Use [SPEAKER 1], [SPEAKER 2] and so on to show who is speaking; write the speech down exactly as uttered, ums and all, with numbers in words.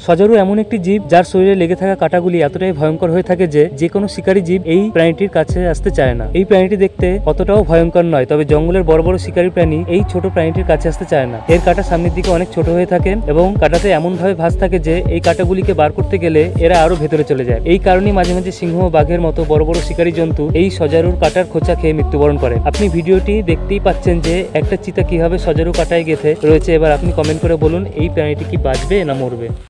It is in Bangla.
[SPEAKER 1] সজারু এমন একটি জীব যার শরীরে লেগে থাকা কাঁটাগুলি এতটাই ভয়ঙ্কর হয়ে থাকে যে যে কোনো শিকারী জীব এই প্রাণীটির কাছে আসতে চায় না। এই প্রাণীটি দেখতে অতটাও ভয়ঙ্কর নয়, তবে জঙ্গলের বড় বড় শিকারী প্রাণী এই ছোট প্রাণীটির কাছে আসতে চায় না। এর কাঁটা সামনের দিকে অনেক ছোট হয়ে থাকে এবং কাঁটাতে এমন ভাবে ভাঁজ থাকে যে এই কাঁটাগুলিকে বার করতে গেলে এরা আরো ভেতরে চলে যায়। এই কারণেই মাঝে মাঝে সিংহ ও বাঘের মতো বড় বড় শিকারী জন্তু এই সজারুর কাঁটার খোঁচা খেয়ে মৃত্যুবরণ করে। আপনি ভিডিওটি দেখতেই পাচ্ছেন যে একটা চিতা কিভাবে সজারু কাঁটায় গেঁথে রয়েছে। এবার আপনি কমেন্ট করে বলুন এই প্রাণীটি কি বাঁচবে না মরবে।